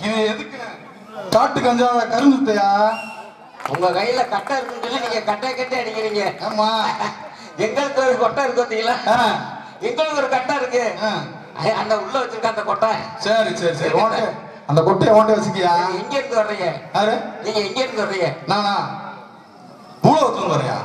இது எதுக்கு காட்டு கஞ்சா கருந்துத்தையா? உங்க கையில கட்டை இருக்குன்னு சொல்லி நீங்க கட்டை அடிக்கிறீங்க. ஆமா, எங்களுக்கு ஒரு கொட்டை இருக்கு பாத்தீங்களா? எங்களுக்கு ஒரு கட்டை இருக்கு. அந்த உள்ள வச்சிருக்க அந்த கொட்டை. சரி சரி சரி, ஓகே. அந்த கொட்டையை ஓட்ட வச்சுக்கியா? எங்க இருந்து வர்றீங்க? யாரு நீங்க எங்க இருந்து வர்றீங்க? நானா பூலோகத்துல வரையா?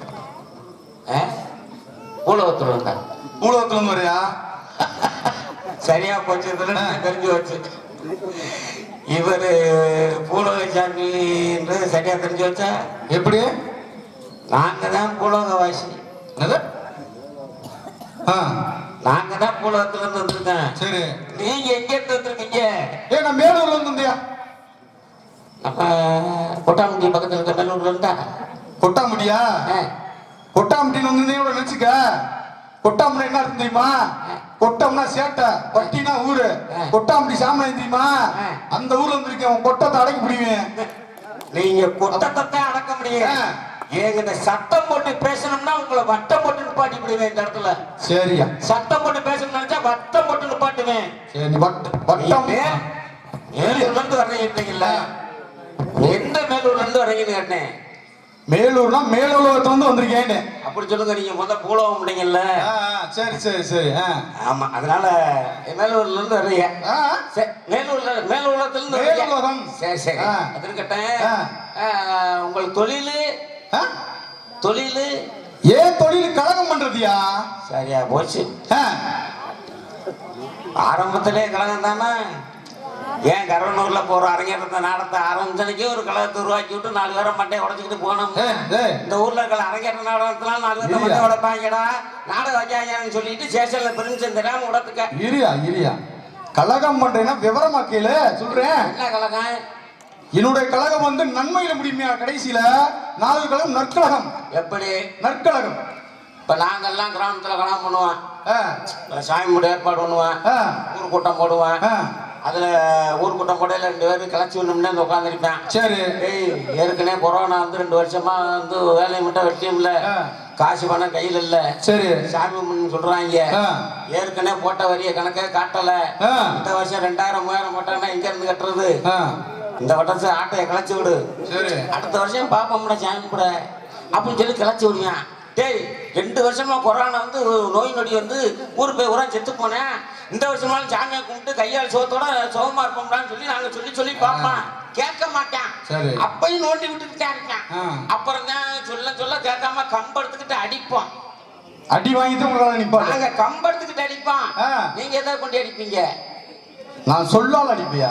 பூலோகத்துல இருந்தா பூலோகத்துல வரையா? சரியா போச்சு, தெரிஞ்சு வச்சு. இவரு பூலோக சாமின்றது சரியா தெரிஞ்சு வச்சா எப்படி? நாங்க தான் பூலோகவாசி. நாங்க தான் பூலோகத்துல இருந்து வந்திருக்கேன். சரி, நீங்க எங்க இருந்து வந்திருக்கீங்க? நான் மேலூர்ல இருந்து வந்தியா? நம்ம கொட்டாமுடி பக்கத்துல இருக்க மேலூர்ல இருந்தா. கொட்டாமுடியா? கொட்டாமுடின்னு வந்து நினைச்சுக்க. கொட்டாமுடி என்ன அர்த்தம் தெரியுமா? கொட்டம்னா சேட்டை, பட்டினா ஊரு. கொட்டாமுடி சாமி தெரியுமா? அந்த ஊர்ல இருந்திருக்கேன். கொட்டத்தை அடக்கி முடியுவேன். நீங்க கொட்டத்தை அடக்க முடியும். ஏங்க சட்டம் போட்டு பேசணும்னா உங்களை வட்டம் போட்டு நிப்பாட்டி விடுவேன் இந்த இடத்துல. சரியா? சட்டம் போட்டு பேசணும்னு நினைச்சா வட்டம் போட்டு நிப்பாட்டுவேன். சரி, வட்டம். மேலூர்ல இருந்து வர்றீங்கல்ல, எந்த மேலூர்ல இருந்து வர்றீங்கன்னு கேட்டேன். மேலூர்னா மேலூர்ல இருந்து வந்திருக்கேன். அப்படி சொல்லுங்க. நீங்க முதல்ல பூலோகம் முடிங்கல்ல. சரி சரி சரி. ஆமா, அதனால மேலூர்ல இருந்து வர்றீங்க. மேலூர்ல இருந்து மேலூர்லம். சரி சரி, அது இருக்கட்டும். உங்களுக்கு தொழில் ஏன் தொழில் கலகம் பண்றதியா? சரியா போச்சு. ஆரம்பத்திலே கழகம் தானே. ஏன் கரவனூர்ல போற அரங்கேற்றத்தை நாடத்தை ஆரம்பிச்சனைக்கே ஒரு கழகத்தை உருவாக்கி விட்டு 4 பேரை மட்டையை உடச்சிக்கிட்டு போனோம். இந்த ஊர்ல இருக்கிற அரங்கேற்ற நாடகத்தினால 4 பேரை மட்டை உடைப்பாங்கடா, நாடகம் வைக்காங்கன்னு சொல்லிட்டு சேஷன்ல பெருமிஷன் தெரியாம உடத்துக்க. இரியா கலகம் பண்றேன்னா விவரமா கேளு, சொல்றேன். என்ன கழகம்? என்னுடைய கழகம் வந்து நன்மையில முடியுமையா? கடைசியில 4 கழகம் நற்கழகம். எப்படி நற்கழகம்? இப்ப நாங்கெல்லாம் கிராமத்துல கழகம் பண்ணுவோம். சாமி மூட ஏற்பாடு பண்ணுவேன், ஊர் கூட்டம் போடுவேன். அதுல ஊர் கூட்டம் போடையில 2 பேரும் கிளச்சி விடணும்னு வந்து உட்காந்துருப்பேன். சரி, ஏற்கனவே கொரோனா வந்து 2 வருஷமா வந்து வேலையை மட்டும் வெட்டியும் இல்ல, காசு பணம் கையில் இல்ல. சரி, சாமி சொல்றாங்க ஏற்கனவே போட்ட வரிய கணக்கே காட்டல. இந்த வருஷம் 2000 3000 போட்டாங்கன்னா எங்க இருந்து கட்டுறது? இந்த வருஷம் ஆட்டையை கிளச்சி விடு, அடுத்த வருஷம் பாப்போம்ல சாமி கூட அப்படின்னு சொல்லி கிளச்சி விடுவேன். டேய், 2 வருஷமா கொரோனா வந்து நோய் நொடி வந்து ஊர் போய் ஊரா செத்து போனேன். இந்த வருஷமாலும் சாமியை கும்பிட்டு கையால் சோத்தோட சுகமா இருப்போம்டான்னு சொல்லி நாங்க சொல்லி பார்ப்போம். கேட்க மாட்டேன். அப்பையும் நோண்டி விட்டுக்கிட்டே இருக்கேன். அப்புறம் தான் சொல்ல கேட்காம கம்பெடுத்துக்கிட்டு அடிப்போம். அடி வாங்கிட்டு உங்களால நிப்பாங்க. நாங்க கம்பெடுத்துக்கிட்டு அடிப்போம். நீங்க எதாவது கொண்டு அடிப்பீங்க? நான் சொல்லால் அடிப்பியா?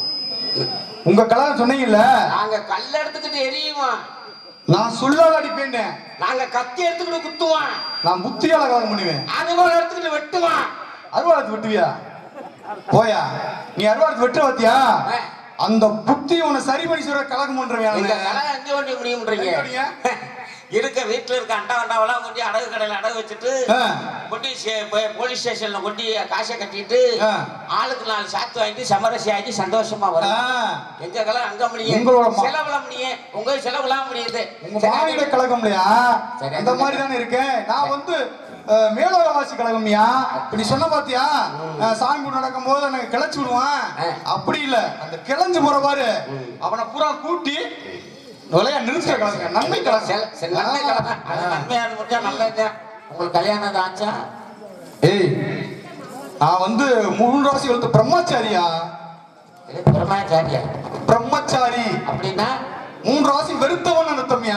உங்க கலர் சொன்னீங்கல்ல, நாங்க கல்ல எடுத்துக்கிட்டு எரியுவோம். நான் சொல்லால் அடிப்பேன். நாங்க கத்தி எடுத்துக்கிட்டு குத்துவோம். நான் புத்தியால கலகம் பண்ணுவேன். அருவாள் எடுத்துக்கிட்டு வெட்டுவான். அருவாளத்து வெட்டுவியா? போயா, நீ அருவாளத்து வெட்டு பாத்தியா? அந்த புத்தி உன்னை சரி பண்ணி சொல்ற கலகம் பண்றேன். முடியும்ன்றீங்க. இருக்க வீட்டுல இருக்க அண்டாவெல்லாம் கொண்டு அடகு கடையில அடகு வச்சுட்டு கொண்டு போலீஸ் ஸ்டேஷன்ல கொண்டு காசை கட்டிட்டு ஆளுக்கு 4 சாத்து வாங்கிட்டு சமரசி ஆகி சந்தோஷமா வரும். எங்க கலகம் அங்க முடியும், செலவுல முடியும். உங்க செலவுலாம் முடியுது. உங்க மாநில கழகம் இல்லையா? அந்த மாதிரி தானே இருக்கேன். நான் வந்து மேலோகவாசி கழகம்யா. நீ சொன்ன பாத்தியா, சாமி கூட நடக்கும் போது எனக்கு கிளச்சு விடுவான். அப்படி இல்ல, அந்த கிளஞ்சு போற பாரு அவனை பூரா கூட்டி விளையா நிறுத்த கலகம். நன்மை கலகம். நன்மை கலகம். நன்மையா முடிஞ்சா நல்லது. உங்களுக்கு கல்யாணம் ஆச்சா? ஏய், நான் வந்து 3 ராசி வளர்த்த பிரம்மச்சாரியா. பிரம்மச்சாரியா? பிரம்மச்சாரி அப்படின்னா 3 ராசி வெறுத்தவன் அர்த்தம்யா.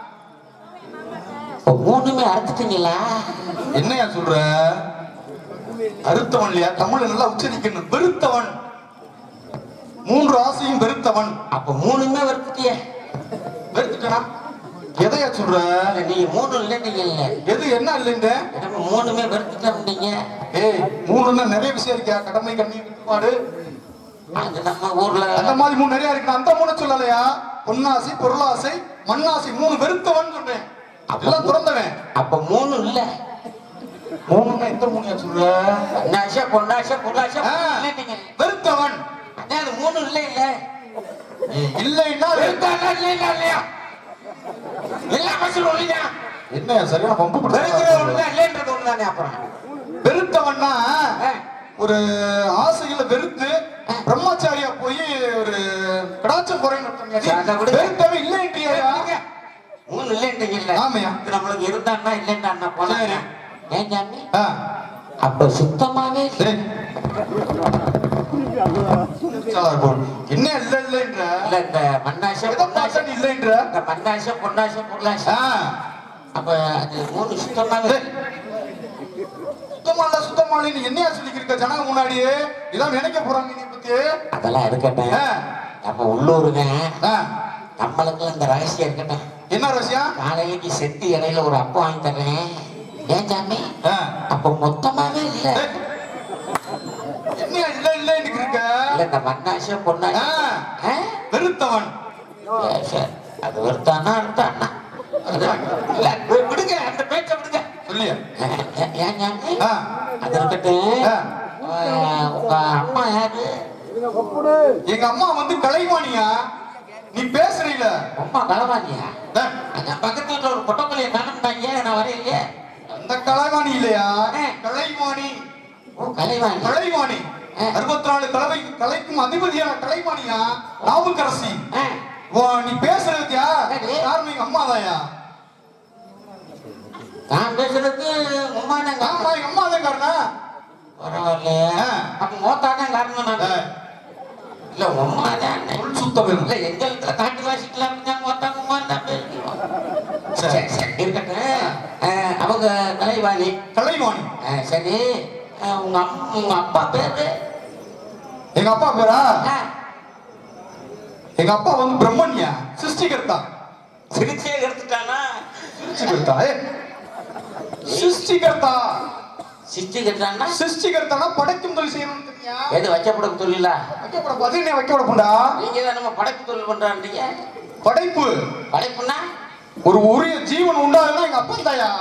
3மே அறுத்துட்டீங்களா? என்னையா சொல்ற? அறுத்தவன் இல்லையா? தமிழ் நல்லா உச்சரிக்கணும். வெறுத்தவன், 3 ராசியும் வெறுத்தவன். அப்ப 3மே வெறுத்துட்டிய? வெறுத்துட்டா எதையா சொல்ற? நீங்க 3 இல்லைன்னீங்க. எது என்ன இல்லைங்க? 3மே வெறுத்துட்டீங்க. ஏய், 3ன்னா நிறைய விஷயம் இருக்கா. கடமை, கண்ணீர், கட்டுப்பாடு, அது நம்ம ஊர்ல அந்த மாதிரி 3 நிறைய இருக்கு. அந்த 3 சொல்லலையா? பொன்னாசை, பொருளாசை, மண்ணாசை 3 வெறுத்தவன் சொன்னேன். அதெல்லாம் துறந்தவன். அப்ப 3 இல்ல. 3ன்னா எந்த 3யா சொல்ற? பொன்னாசை, பொன்னாசை, பொருளாசை வெறுத்தவன். அது 3 இல்ல. இல்லைன்னா இல்லையா? என்ன சரியா பம்பு இல்லைன்றது ஒண்ணுதானே. அப்புறம் வெறுத்தவன்னா ஒரு ஆசைகளை வெறுத்து பிரம்மச்சாரியா போய் கடாச்ச போறேன்னு வெறுத்தவே இல்லைன்றியா? மூணு இல்லைன்றீங்கல்ல? ஆமையா. நம்மளுக்கு இருந்தான்னா இல்லைன்னா போனா ஏன் சாமி அப்ப சுத்தமாவே என்ன இல்ல இல்லைன்ற இல்ல இந்த மண்ணாசம் பொன்னாசம் இல்லைன்ற இந்த மண்ணாசம் பொன்னாசம் பொருளாசம் அப்ப அது மூணு சுத்தமாவே சுத்தமா இல்ல சுத்தமா இல்ல என்னையா சொல்லிக்கிருக்க ஜனங்க முன்னாடியே இதான் நினைக்க போறாங்க நீ பத்தி. அதெல்லாம் இருக்கட்டும். நம்ம உள்ளூருங்க நம்மளுக்கு இந்த ரகசியம் இருக்கட்டும். என்ன ரகசியம்? காலையிக்கு செத்து இடையில ஒரு அப்பம் வாங்கி தர்றேன். ஏன் சாமி அப்ப மொத்தமாவே இல்ல என்ன இல்ல இல்ல இருக்க இல்ல இந்த மண்ணாசம் பொன்னாசம் வெறுத்தவன் அது வெறுத்தானா அறுத்தானா இல்ல விடுங்க அந்த பேச்ச விடுங்க சொல்லியா. ஏன் சாமி அது இருக்கட்டும். உங்க அம்மா யாரு? எங்க அம்மா வந்து கலைவாணியா. நீ பேசுறீல அம்மா கலைவாணியா? பக்கத்து வீட்டுல ஒரு பொட்டக்கலையை காணும்ட்டாங்க நான் வரையிலையே. அந்த கலைவாணி இல்லையா? கலைவாணி. கலைவாணி கலைவாணி 64 கலைக்கும் அதிபதியான கலைவாணியா நாவுக்கரசி. நீ பேசுறதுயா யாரும் எங்க அம்மா தாயா? நான் பேசுறதுக்கு அம்மா தான். ஆமா எங்க அம்மா தான் காரணம். பரவாயில்லையா? அப்ப மோத்தாதான் காரணம். நான் இல்ல உம்மா தான் சுத்தம் இல்ல எங்க இடத்துல காட்டு வாசிக்கலாம் மொத்தம் உம்மா தான் பேசுவோம். இருக்கட்டும். அவங்க கலைவாணி. கலைவாணி சரி. உங்க அப்பா பேரு? எங்க அப்பா பேரா? எங்க அப்பா வந்து பிரம்மண்யா சிருஷ்டிகர்த்தா. சிரிச்சே எடுத்துட்டானா? சிருஷ்டிகர்த்தா சிருஷ்டிகர்த்தா சிருஷ்டிகர்த்தானா? சிருஷ்டிகர்த்தானா படைக்கும் தொழில் செய்யணும் தெரியா? எது வைக்கப்படும் தொழிலா? வைக்கப்பட பதினே வைக்கப்படா. நீங்க தான் நம்ம படைப்பு தொழில் பண்றான்றீங்க. படைப்பு படைப்புனா ஒரு உரிய ஜீவன் உண்டாதுன்னா எங்க அப்பா தாயா.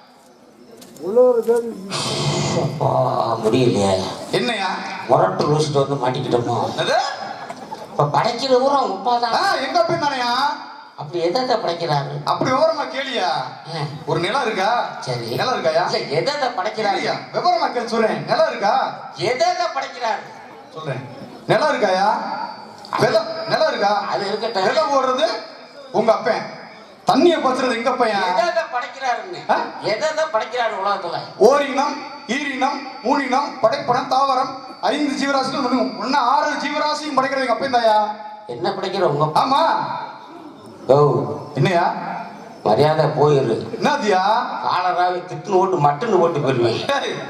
முடியலையா? என்னையா முரட்டு ரோசிட்டு வந்து மாட்டிக்கிட்டோமோ? இப்ப படைக்கிற ஊரம் உப்பாதான். எங்க அப்பா தானையா? அப்படி எதை படைக்கிறாரு? அப்படி விவரமா கேளியா? ஒரு நிலம் இருக்கா? சரி நிலம் இருக்காயா? எதை படைக்கிறாரு? விவரமா கேள்வி சொல்றேன். நிலம் இருக்கா? எதை படைக்கிறாரு சொல்றேன். நிலம் இருக்காயா? நிலம் இருக்கா? அது இருக்கட்டும். நிலம் ஓடுறது உங்க அப்பன். தண்ணிய பத்துறது எங்க பையன். எதை படைக்கிறாருன்னு எதை படைக்கிறாரு உலகத்துல? ஓரினம் ஈரினம் மூணினம் படைப்படம் தாவரம் 5 ஜீவராசிகள் ஒன்னு 6 ஜீவராசியும் படைக்கிறது எங்க அப்பன் தாயா. என்ன படைக்கிற உங்க? ஆமா. ஓ என்னையா மரியாதை போயிரு. என்னதியா? காலராவை திட்டுன்னு ஓட்டு மட்டுன்னு ஓட்டு போயிருவேன்.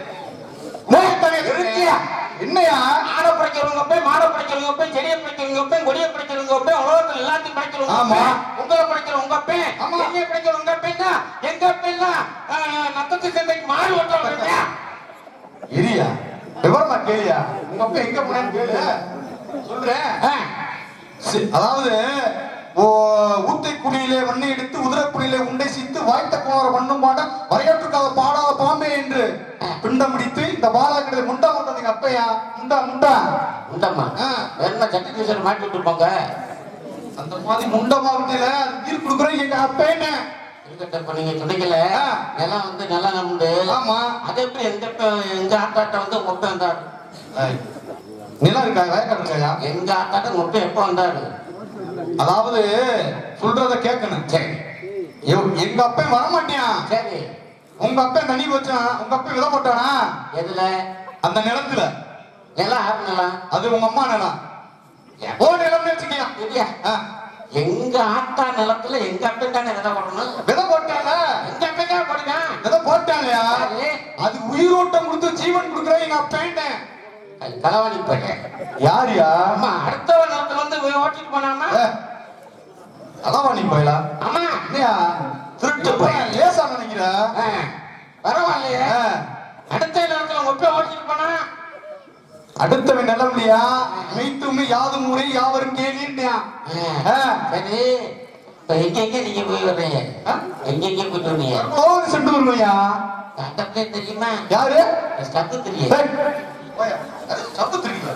என்னையா? ஆடை படைக்கிறவங்க போய் மாடை படைக்கிறவங்க போய் செடியை படைக்கிறவங்க போய் கொடியை படைக்கிறவங்க போய் உலகத்துல எல்லாத்தையும் படைக்கிறவங்க. உங்களை படைக்கிற உங்க அப்பன் என்னைய படைக்கிற உங்க அப்பன்னா எங்க அப்பன்னா நத்தத்து சந்தைக்கு மாடு ஓட்டுறவங்க. இரியா விவரமா கேளியா? உங்க அப்பா எங்க போனான்னு கேளு சொல்றேன். அதாவது ஊத்தை குடியிலே மண்ணை எடுத்து உதிர குடியிலே உண்டை சீத்து வாய்த்த கோர பண்ணும் பாட வரையற்றுக்காத பாடாத பாம்பே என்று பிண்டம் முடித்து இந்த பாலாக்கிட்ட முண்டா முண்டது எங்க அப்பையா. முண்டா முண்டா முண்டம்மா என்ன சட்டி டீச்சர் மாட்டி விட்டுருப்பாங்க. அந்த மாதிரி முண்டமா விட்டுல நீர் கொடுக்குறேன் எங்க அப்பேன்னு இருக்கட்டும். நீங்க துணைக்கல நிலம் வந்து நிலம் உண்டு. ஆமா அது எப்படி எங்க ஆத்தாட்ட வந்து முட்டை வந்தாரு? நிலம் இருக்கா? வயக்காடு இருக்காயா? எங்க ஆத்தாட்ட முட்டை எப்ப வந்தாரு? அதாவது சொல்றத கேட்கணும். சரி எங்க அப்பன் வரமாட்டியான். சரி உங்க அப்பன் தண்ணி வச்சான். உங்க அப்பன் விதை போட்டானா? எதுல? அந்த நிலத்துல. நிலம் யாரு நிலம்? அது உங்க அம்மா நிலம். ஓ நிலம்னு வச்சுக்கியா? எங்க ஆத்தா நிலத்துல எங்க அப்பன் தானே விதை போடணும். விதை போட்டாங்க எங்க அப்பன் தான் போடுங்க. விதை போட்டாங்கயா? அது உயிரோட்டம் கொடுத்து ஜீவன் கொடுக்குற எங்க அப்பன். கலவாணி போயிட்டேன். யாரியா? அடுத்தவ நிலத்துல வந்து ஓட்டிட்டு போனாமா? கலவாணி போயிலா? ஆமா இல்லையா? திருட்டு போய் லேசா நினைக்கிற. பரவாயில்லையே. அடுத்த நிலத்துல உங்க போய் ஓட்டிட்டு போனா அடுத்தவன் நிலம் இல்லையா? மெய்த்துமே யாதும் முறை யாவரும் கேள்வியா? சரி இப்ப எங்க நீங்க போய் வர்றீங்க? எங்க போயிட்டு வந்தீங்க? சென்று வருவையா? தெரியுமா? யாரு? சத்து தெரியும். சாவித்திரி.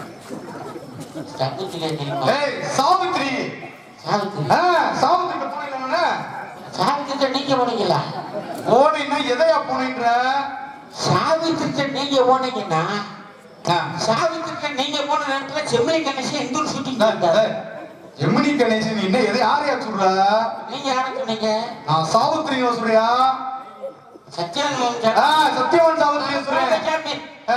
சாவித்திரி நீங்க போனீங்களா? போனீங்கன்னா எதையா போனீங்க? சாவித்திரி நீங்க போனீங்கன்னா சாவித்திரி நீங்க போன நேரத்துல செம்மறி கணேசன் எந்த ஷூட்டிங் ஜெமினி கணேசன் என்ன எதை யாரையா சொல்ற? நீங்க யார சொன்னீங்க? நான் சாவித்திரியை சொல்றியா? சத்யான் சத்யவான் சாவித்திரியை சொல்றேன்.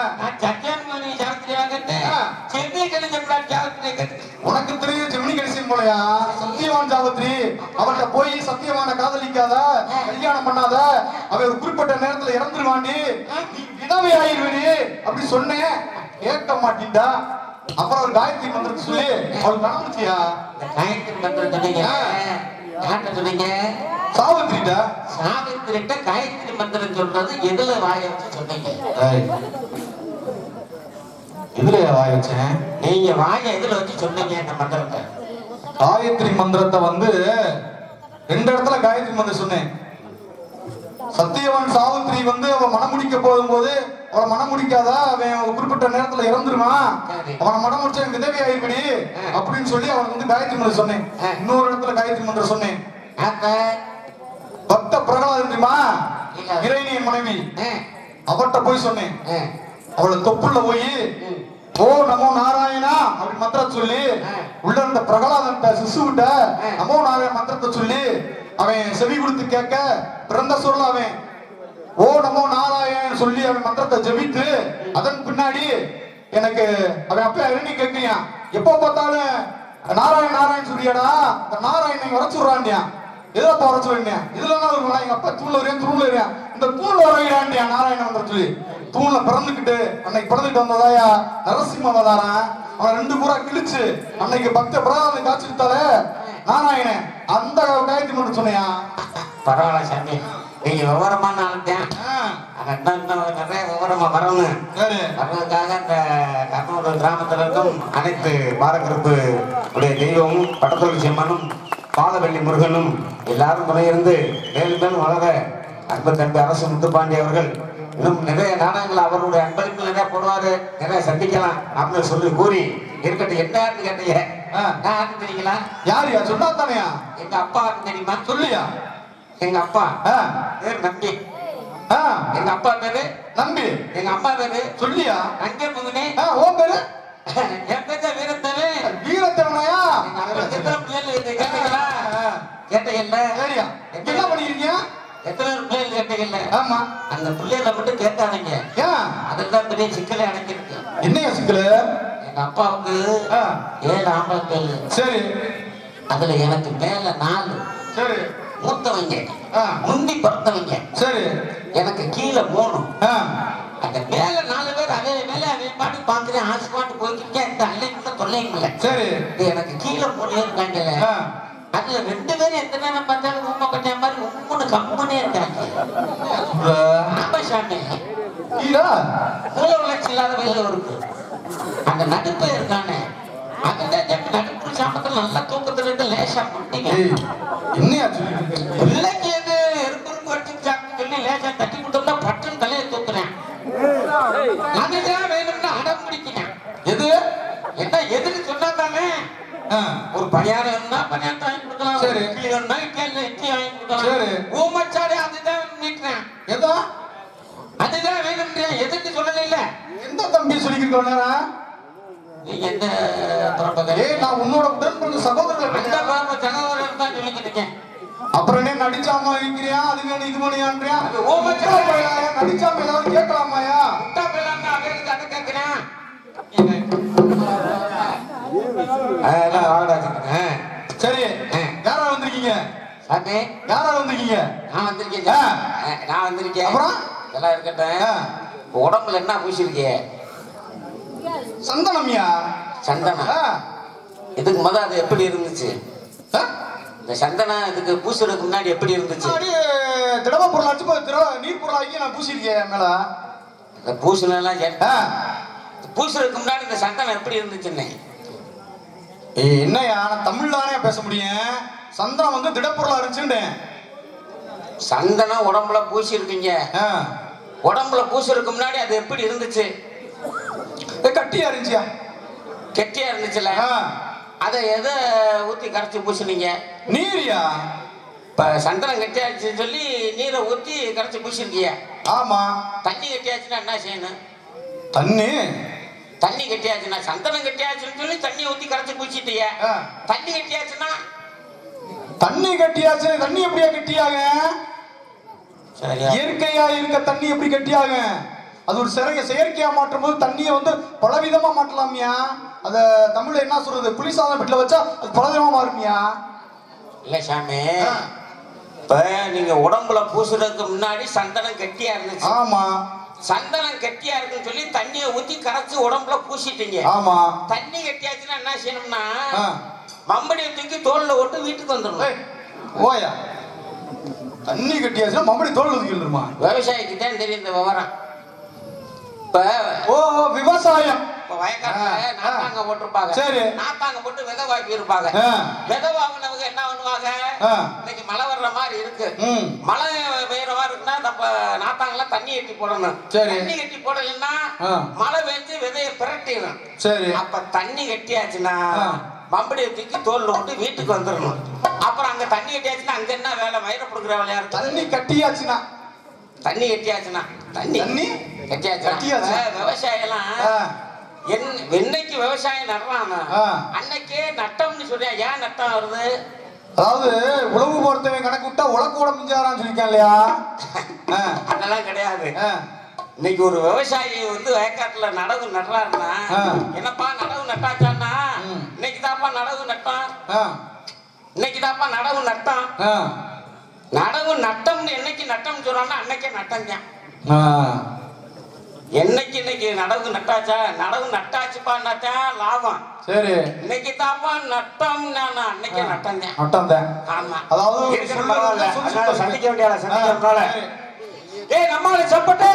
உனக்கு தெரியும் ஜெமினி கணேசன் போலயா? சத்யவான் சாவித்திரி அவர்கிட்ட போய் சத்தியமான காதலிக்காத, கல்யாணம் பண்ணாத, அவ ஒரு குறிப்பிட்ட நேரத்துல இறந்துருவாண்டி, நீ விதவை ஆயிடுவேடி அப்படி சொன்னேன். கேட்க மாட்டீண்டா. அப்புறம் ஒரு காயத்ரி மந்திரத்தை சொல்லி அவளுக்கு நடந்துச்சியா? காயத்ரி மந்திரம் சொன்னீங்க. சாவித்திரிட்ட சாவித்திரிட்ட காயத்ரி மந்திரம் சொல்றது எதுல வாய வச்சு சொன்னீங்க? எதுல வாய வச்சேன்? நீங்க வாய எதுல வச்சு சொன்னீங்க இந்த மந்திரத்தை? காயத்ரி மந்திரத்தை வந்து 2 இடத்துல காயத்ரி மந்திரம் சொன்னேன். சத்தியவான் சாவித்திரி வந்து அவன் மனம் முடிக்க போகும்போது அவளை மனம் முடிக்காத, அவன் குறிப்பிட்ட நேரத்துல இறந்துருவான், அவனை மனம் முடிச்ச விதவி ஆயிடுபடி அப்படின்னு சொல்லி அவனுக்கு வந்து காயத்ரி மந்திரம் சொன்னேன். இன்னொரு இடத்துல காயத்ரி மந்திரம் சொன்னேன். பக்த பிரகலாதன் தெரியுமா? இறைனியின் மனைவி, அவட்ட போய் சொன்னேன். அவளை தொப்புள்ள போய் ஓ நமோ நாராயணா அப்படி மந்திரம் சொல்லி உள்ள இருந்த பிரகலாதன் சிசுவிட்ட நமோ நாராயண மந்திரத்தை சொல்லி அவன் செவி கொடுத்து கேட்க பிறந்த சொல்ல அவன் ஓ நமோ நாராயணன் சொல்லி அவன் மந்திரத்தை ஜெபித்து அதன் பின்னாடி எனக்கு அவன் அப்ப இரணி கேட்கிறியான், எப்ப பார்த்தாலும் நாராயண் நாராயண் சொல்லியாடா, இந்த நாராயணன் உரைச்சுடுறான்டியா. எதோ உரைச்சு வரேன், இதுல எங்க அப்பா தூண்ல வரேன் தூண்ல வரேன், இந்த தூண்ல வரையிடான்டியா நாராயணன் மந்திரம் சொல்லி தூண்ல பிறந்துக்கிட்டு அன்னைக்கு பிறந்துட்டு வந்ததாயா நரசிம்ம அவதாரம். அவன் 2 பூரா கிழிச்சு அன்னைக்கு பக்த பிரகலாதன் காய்ச்சிட்டாலே நாராயணன் அந்த காயத்ரி மந்திரம் சொன்னையா? பரவாயில்ல சாமி, நீங்க விவரமான ஆளுதான். நிறைய விவரமா வரணும். வர்றதுக்காக இந்த கர்நாடக கிராமத்தில் இருக்கும் அனைத்து பாரகருப்பு உடைய தெய்வமும் பட்டத்தொழில் செம்மனும் பாலவெள்ளி முருகனும் எல்லாரும் முறையிருந்து மேலும் மேலும் வளர அன்பு தம்பி அரசு முத்துப்பாண்டி அவர்கள் இன்னும் நிறைய நாடகங்கள் அவருடைய அன்பளிப்பு நிறைய போடுவாரு, நிறைய சந்திக்கலாம் அப்படின்னு சொல்லி கூறி இருக்கட்டும். என்ன கேட்டீங்க? யாருன்னு தெரியுங்களா? யாரியா சொன்னா தானையா? எங்க அப்பா தெரியுமா? சொல்லியா? எங்க அப்பா பேர் நம்பி. எங்க அப்பா பேரு நம்பி. எங்க அம்மா பேரு சொல்லியா? அங்கே முகனே. ஓ பேரு? என் பேரு வீரத்தேவே. வீரத்தேவனாயா? எத்தனை பிள்ளைகள் கேட்டீங்களா? கேட்டீங்கல்ல? சரியா? என்ன பண்ணிருக்கீங்க? எத்தனை பிள்ளைகள் கேட்டீங்கல்ல? ஆமா. அந்த பிள்ளைகளை மட்டும் கேட்டாதீங்க. அதெல்லாம் பெரிய சிக்கலை அடங்கிருக்கு. என்னையா சிக்கல? எங்க அப்பாவுக்கு 7 ஆம்பளை பிள்ளைகள். சரி. அதுல எனக்கு மேல 4. சரி. மூத்தவங்க முந்தி பிறந்தவங்க. சரி. எனக்கு கீழே 3. அந்த மேல 4 பேர் அதே மேல அதே பாட்டு பாக்குறேன், ஆசை பாட்டு போய்க்கிட்டே இந்த அல்லைங்க தொல்லைங்கள. சரி. எனக்கு கீழே 3 பேர் இருக்காங்கல்ல, அதுல 2 பேரும் எந்த நேரம் பார்த்தாலும் உண்மை கட்டிய மாதிரி உண்மைன்னு கம்பனே இருக்காங்க. சாமி மூல வளர்ச்சி இல்லாத வயல இருக்கு. அந்த நடுப்பை இருக்கானே அதுதான் நடுப்பு சாமத்துல நல்லா தூக்கத்துல இருந்து லேசா முட்டிங்க. என்னையா பிள்ளைக்கு எது இருக்கும் வச்சு சாப்பிட்டு சொல்லி லேசா தட்டி விட்டோம்னா பட்டன் தலையை தூக்குறேன். அதுதான் வேணும்னு அடம் பிடிக்கிறேன். எது என்ன எதுன்னு சொன்னா தானே ஒரு பணியாரம் இருந்தா பணியாரம் வாங்கி கொடுக்கலாம். சரி. இட்லி வேணும்னா இட்லி வாங்கி கொடுக்கலாம். சரி. ஊமச்சாலே அதுதான் நீட்டுறேன். எதோ அதுதான் வேணும்ன்றேன். எதுக்கு சொல்லல இல்ல? எந்த தம்பி சொல்லிக்கிட்டு நீங்க எந்த நான் உன்னோட உடன் சகோதரர் சகோதரர் தான் சொல்லிக்கிட்டு இருக்கேன். அப்புறம் என்ன நடிச்சாம இருக்கிறியா? அது வேணும் இது பண்ணியான்றியா? நடிச்சாம ஏதாவது கேட்கலாமாயா? முட்டா போயிடலாம்னா அதை கேட்கிறேன். சரி. யாரா வந்திருக்கீங்க? யாரா வந்திருக்கீங்க? நான் வந்திருக்கேன். அப்புறம் எல்லாம் இருக்கட்டும். உடம்புல என்ன பூசிருக்கீங்க? சந்தனம்யா. சந்தனம். இதுக்கு முதல்ல அது எப்படி இருந்துச்சு? இந்த சந்தனம் இதுக்கு பூசுறதுக்கு முன்னாடி எப்படி இருந்துச்சு? திரவ பொருளாச்சும் நீர் பொருளாக்கி நான் பூசிருக்கேன் மேல. இந்த பூசுலாம் பூசுறதுக்கு முன்னாடி இந்த சந்தனம் எப்படி இருந்துச்சுன்னு என்னையா நான் தமிழ்லானே பேச முடியும். சந்தனம் வந்து திடப்பொருளா இருந்துச்சுன்னு. சந்தனம் உடம்புல பூசி இருக்கீங்க. உடம்புல பூசுறதுக்கு முன்னாடி அது எப்படி இருந்துச்சு? கட்டியா இருந்துச்சியா? கெட்டியா இருந்துச்சுல. அதை எதை ஊத்தி கரைச்சி பூசினீங்க? நீரியா? இப்ப சந்தனம் கெட்டியாச்சுன்னு சொல்லி நீரை ஊத்தி கரைச்சி பூசிருக்கீங்க. ஆமா. தண்ணி கெட்டியாச்சுன்னா என்ன செய்யணும்? தண்ணி தண்ணி கட்டியாச்சுன்னா சந்தனம் கட்டியாச்சுன்னு சொல்லி தண்ணியை ஊத்தி கரைச்சு குடிச்சிட்டிய. தண்ணி கட்டியாச்சுன்னா தண்ணி கட்டியாச்சு. தண்ணி எப்படியா கட்டியாக? இயற்கையா இருக்க தண்ணி எப்படி கட்டியாக? அது ஒரு செயற்கையா மாற்றும் போது தண்ணியை வந்து பலவிதமா மாற்றலாமியா. அத தமிழ்ல என்ன சொல்றது, புளிசாதம் வீட்டுல வச்சா அது பலவிதமா மாறுமியா. இல்ல சாமி, இப்ப நீங்க உடம்புல பூசுறதுக்கு முன்னாடி சந்தனம் கட்டியா இருந்துச்சு. ஆமா. சந்தனம் கட்டியா இருக்குன்னு சொல்லி தண்ணியை ஊத்தி கரைச்சு உடம்புல பூசிட்டீங்க. ஆமா. தண்ணி கட்டியாச்சுன்னா என்ன செய்யணும்னா மம்படியை தூக்கி தோல்ல ஓட்டு வீட்டுக்கு வந்துடணும். ஓயா, தண்ணி கட்டியாச்சுன்னா மம்படி தோல்ல தூக்கி வந்துருமா? விவசாயிக்கு தான் தெரியும் இந்த விவரம். இப்ப விவசாயம் வயக்காட்டுல நாத்தாங்க போட்டிருப்பாங்க. சரி, நாத்தாங்க போட்டு விதை வாங்கி இருப்பாங்க. விதை வாங்கினவங்க என்ன பண்ணுவாங்க, இன்னைக்கு மழை வர்ற மாதிரி இருக்கு, மழை பெய்யற மாதிரி இருக்குன்னா நம்ம நாத்தாங்கெல்லாம் தண்ணி கட்டி போடணும். தண்ணி கட்டி போடலன்னா மழை பெஞ்சு விதைய பிரட்டிடணும். சரி, அப்ப தண்ணி கட்டியாச்சுன்னா மம்படியை தூக்கி தோல்ல விட்டு வீட்டுக்கு வந்துடணும். அப்புறம் அங்க தண்ணி கட்டியாச்சுன்னா அங்க என்ன வேலை, வயிறு கொடுக்குற வேலையா இருக்கு. தண்ணி கட்டியாச்சுன்னா தண்ணி கட்டியாச்சுன்னா தண்ணி கட்டியாச்சுன்னா விவசாயம் என்னைக்கு விவசாயம் நடுறானா அன்னைக்கே நட்டம்னு சொல்றியா. ஏன் நட்டம் வருது? அதாவது உழவு பொறுத்தவன் கணக்கு விட்டா உலக்கூட மிஞ்சாரான்னு சொல்லிருக்கேன் இல்லையா? அதெல்லாம் கிடையாது. இன்னைக்கு ஒரு விவசாயி வந்து வயக்காட்டுல நடவு நடுறாருன்னா என்னப்பா நடவு நட்டாச்சான்னா இன்னைக்கு தாப்பா நடவு நட்டான், இன்னைக்கு தாப்பா நடவு நட்டான். நடவு நட்டம்னு என்னைக்கு நட்டம் சொல்றான்னா அன்னைக்கே நட்டம் தான். என்னைக்கு இன்னைக்கு நடவு நட்டாச்சா, நடவு நட்டாச்சுப்பான்னாச்சா லாபம். சரி, இன்னைக்கு தாப்பா நட்டம், அன்னைக்கே நட்டம் தான். நட்டம் தான். ஆமா, அதாவது சந்திக்க வேண்டிய சந்திக்கிறதுனால ஏய் நம்மள சப்பட்டு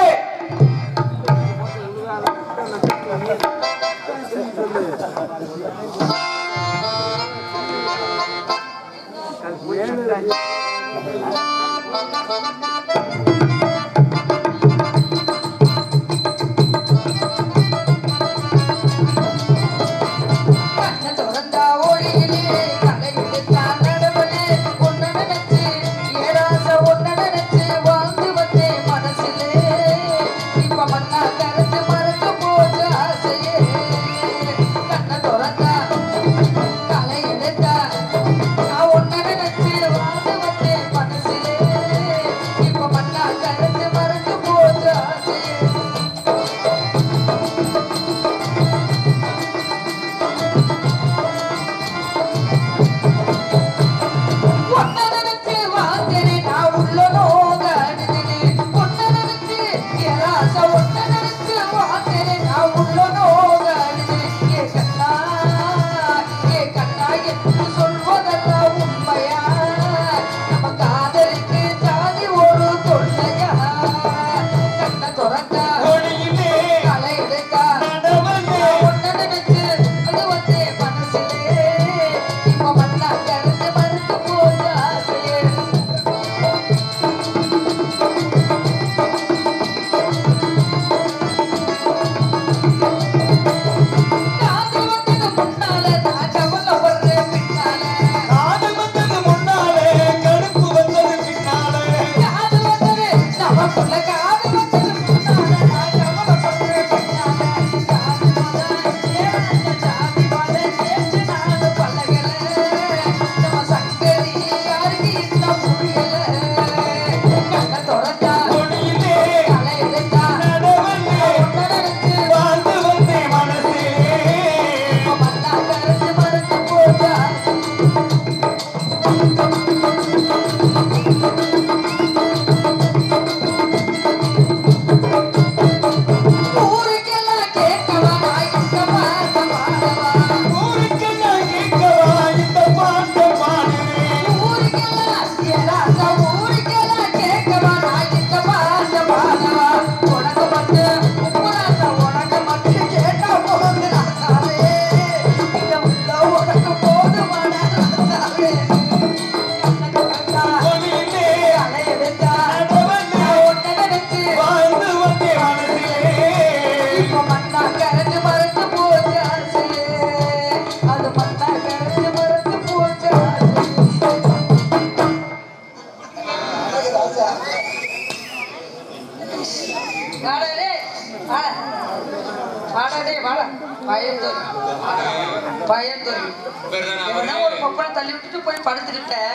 ஒரு கொப்பனை தள்ளி விட்டுட்டு போய் படுத்துக்கிட்டேன்.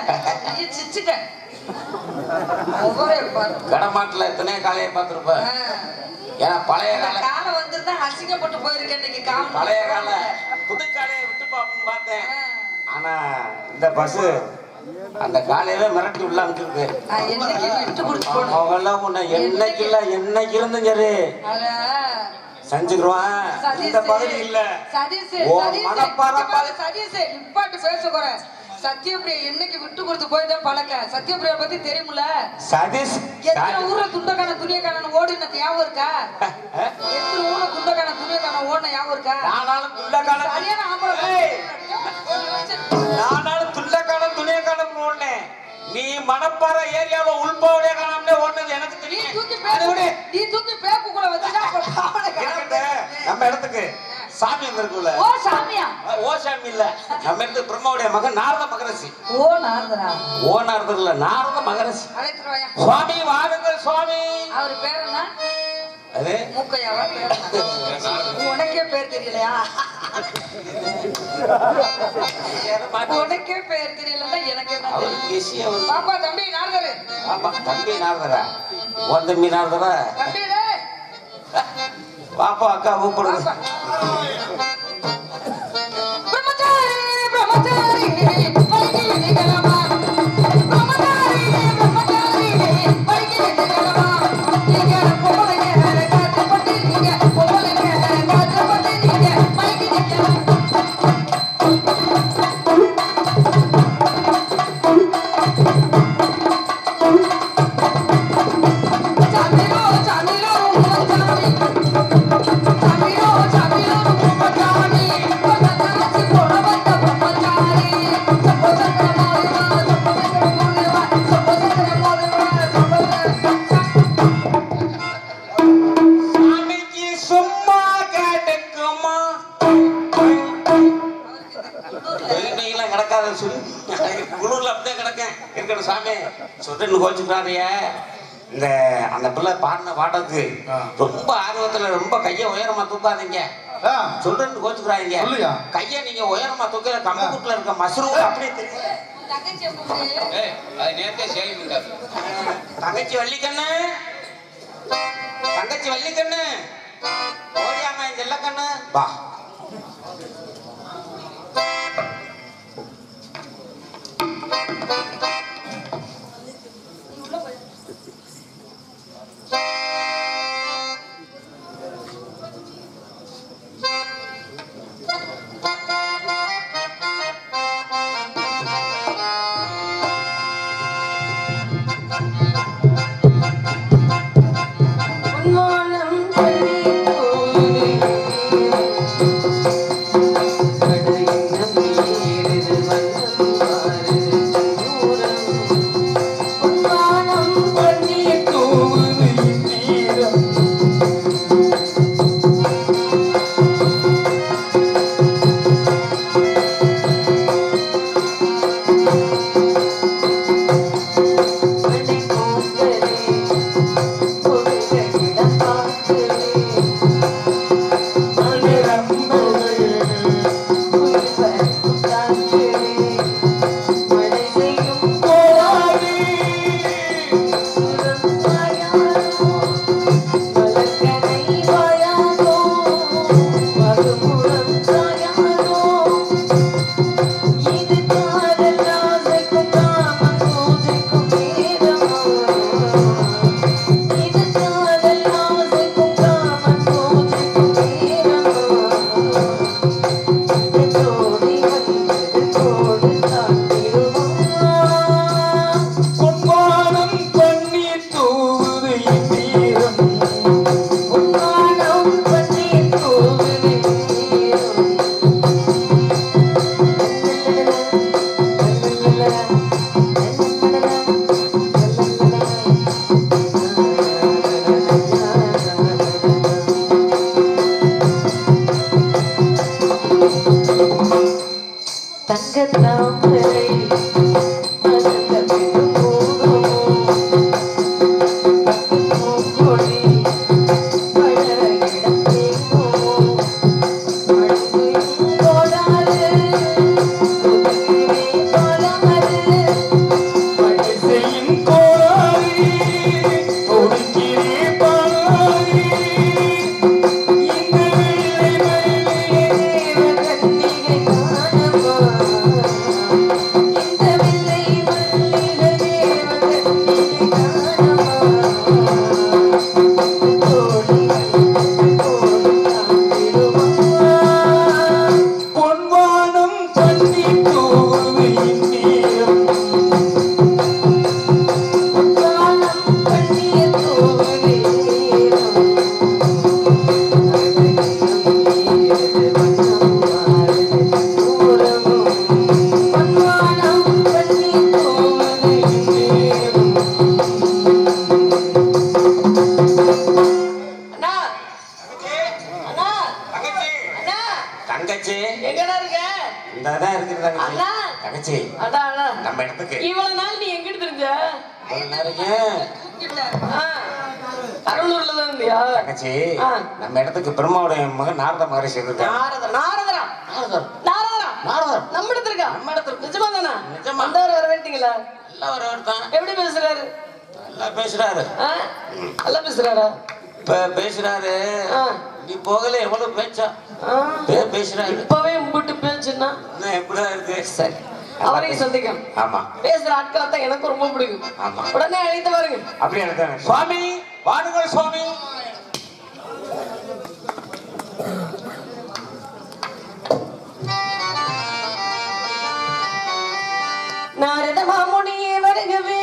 கடமாட்டுல எத்தனை காலையை பார்த்திருப்ப. ஏன்னா பழைய காலை வந்திருந்தா அசிங்கப்பட்டு போயிருக்கேன். இன்னைக்கு பழைய கால புது காலையை விட்டு பாப்போம்னு பார்த்தேன். ஆனா இந்த பஸ் அந்த காலையில மிரட்டி உள்ள அனுப்பிச்சிருக்கு. அவங்கெல்லாம் உன்னை என்னைக்கு இல்ல என்னைக்கு இருந்தும் சரி செஞ்சுக்குருவான். இந்த பகுதி இல்ல சத்யபிரியா என்னைக்கு விட்டு கொடுத்து போய்தான் பழக்க. சத்யபிரியா பத்தி தெரியுமில்ல? சதீஷ் எத்தனை ஊர்ல துண்டக்கான துணியக்கான ஓடின ஞாபகம் இருக்கா? எத்தனை ஊர்ல துண்டக்கான துணியக்கான ஓடின ஞாபகம் இருக்கா? நானாலும் துண்டக்கான சரியான ஆம்பளை. நானாலும் துண்டக்கான துணியக்கான ஓடினேன். நீ மணப்பாறை ஏரியால உள்பாவடைய காணாமலே ஓடுனது எனக்கு தெரியும். நீ தூக்கி பேக்கு கூட வச்சுட்டா நம்ம இடத்துக்கு சாமி வந்திருக்குல்ல. ஓ சாமியா? ஓ சாமி இல்ல, நம்ம இடத்து பிரம்மாவுடைய மகன் நாரத மகரிஷி. ஓ நாரதரா? ஓ நாரதர் இல்ல, நாரத மகரிஷி. அழைத்துவாயா சுவாமி வாருங்கள் சுவாமி. அவர் பேர் என்ன? அது மூக்கையாவா? உனக்கே பேர் தெரியலையா? உனக்கே பேர் தெரியலன்னா எனக்கு என்ன? பாப்பா தம்பி நாரதரு. பாப்பா தம்பி நாரதரா? உன் தம்பி நாரதரா? தம்பி பாப்பா அக்கா கூப்பிடுங்க. குளூர்ல அப்படியே கிடக்கேன் இருக்கணும் சாமி சொல்லிட்டு கோச்சுக்கிறாரிய. இந்த அந்த பிள்ளை பாடின பாட்டத்துக்கு ரொம்ப ஆர்வத்துல ரொம்ப கைய உயரமா தூக்காதீங்க சொல்றேன்னு கோச்சுக்கிறாங்க. கைய நீங்க உயரமா தூக்கல கம்பக்கூட்டுல இருக்க மஷ்ரூம் அப்படியே தெரியும். தங்கச்சி வள்ளிக்கண்ணு, தங்கச்சி வள்ளிக்கண்ணு ஓடியாம செல்லக்கண்ணு வா. மழை தங்கச்சி நம்ம இடத்துக்கு இவ்வளவு நாள் நீ எங்கிட்டு தெரிஞ்ச? அருளூர்ல தான் இருந்தியா? தங்கச்சி நம்ம இடத்துக்கு பிரம்மாவுடைய மகன் நாரத மகரிஷி இருக்காரு. நாரதரா நம்ம இடத்துல இருக்கா? நம்ம இடத்துக்கு நிஜமா தானா? நிஜமா. வர வேண்டிங்களா? எல்லாம் வரவேற்றான். எப்படி பேசுறாரு? நல்லா பேசுறாரு. நல்லா பேசுறாரா? பேசுறாரு. நீ போகல எவ்வளவு பேச்சா பேசுறாரு. இப்பவே உங்ககிட்ட பேச்சுன்னா எப்படிதான் இருக்கு? சரி, அவரையும் சந்திக்கணும். ஆமா, பேசுற ஆட்களை தான் எனக்கு ரொம்ப பிடிக்கும். ஆமா, உடனே அழைத்து பாருங்க. அப்படி அழைத்தாங்க. சுவாமி வாருங்கள் சுவாமி. நாரத மாமுனியே வருகவே,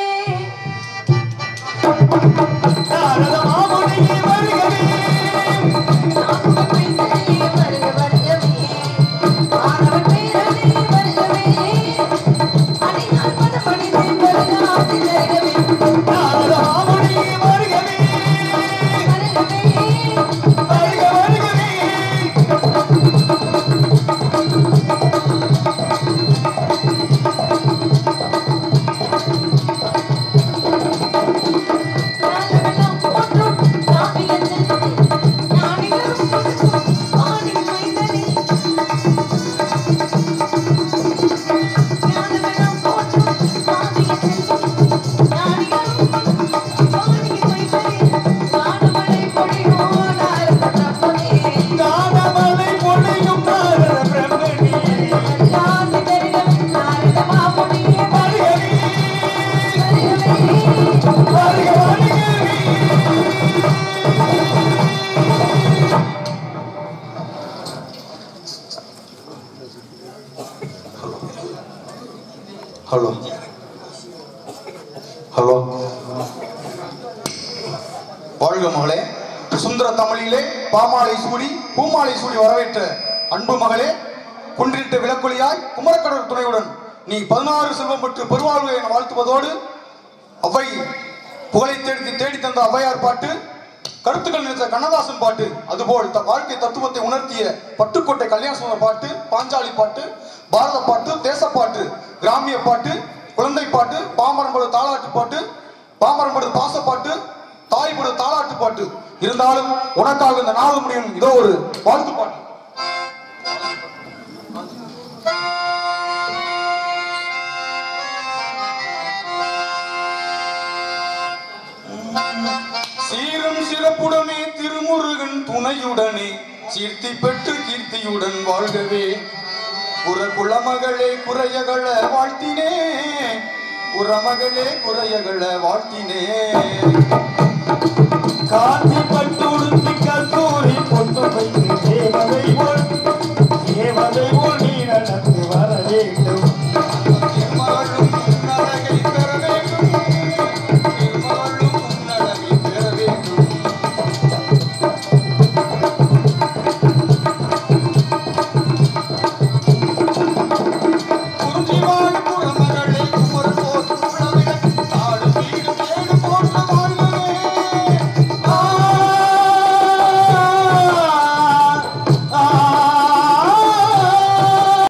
நாரத மாமுனியே வருகவே, ஹலோ ஹலோ, வாழ்க மகளே. சுந்தர தமிழிலே பாமாலை சூடி பூமாலை சூடி வரவேற்ற அன்பு மகளே, குன்றிட்ட விளக்கொலியாய் குமரக்கடல் துணையுடன் நீ 16 செல்வம் பெற்று பெருவாழ்வு என வாழ்த்துவதோடு, அவ்வை புகழை தேடி தந்த ஔவையார் பாட்டு, கருத்துக்கள் நினைத்த கண்ணதாசன் பாட்டு, அதுபோல் வாழ்க்கை தத்துவத்தை உணர்த்திய பட்டுக்கோட்டை கல்யாணசுந்தர் பாட்டு, பாஞ்சாலி பாட்டு, பாரத பாட்டு, தேசப்பாட்டு, கிராமிய பாட்டு, குழந்தை பாட்டு, பாமரம்படு தாளாட்டு பாட்டு, பாமரம்படு பாசப்பாட்டு, தாய்படு தாளாட்டு பாட்டு இருந்தாலும் உனக்காக இந்த நாள் முடியும் இதோ ஒரு வாழ்த்து பாட்டு. சீரும் சிறப்புடனே திருமுருகன் துணையுடனே சீர்த்தி பெற்று கீர்த்தியுடன் வாழ்கவே. குலமகளே குறையகள வாழ்த்தினே, குறமகளே குறையகள வாழ்த்தினே. காந்தி பட்டுடுத்தி கல்லூரி பொட்டு